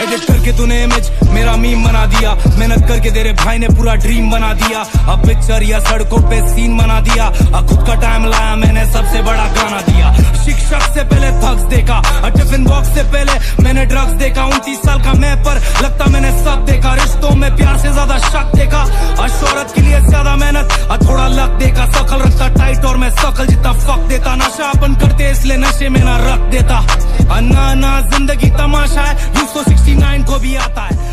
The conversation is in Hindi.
एडिट करके तूने इमेज मेरा मीम बना दिया, मेहनत करके तेरे भाई ने पूरा ड्रीम बना दिया। अब पिक्चर या सड़कों पे सीन बना दिया, खुद का टाइम लाया मैंने सबसे बड़ा गाना दिया। शिक्षक से पहले थग्स देखा, टिफिन बॉक्स से पहले मैंने ड्रग्स देखा। 29 साल का मैं पर लगता मैंने सब देखा, रिश्तों में प्यार से ज्यादा शक देखा, शोहरत के लिए ज्यादा मेहनत थोड़ा लक देखा। शकल रखता टाइट और मैं शकल जितना फक देता, नशा अपन करते इसलिए नशे में ना रख देता। ना जिंदगी तमाशा है, 269 को भी आता है।